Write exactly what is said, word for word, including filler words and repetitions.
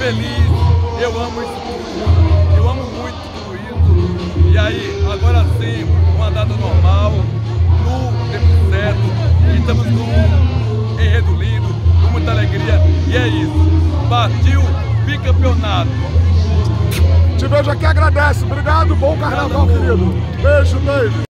feliz, eu amo isso tudo, eu amo muito tudo isso. E aí, agora sim, uma data normal, no tempo certo, e estamos com um enredo lindo, com muita alegria, e é isso. Partiu bicampeonato. Te vejo aqui, agradece. Obrigado, bom carnaval, querido. Beijo, beijo.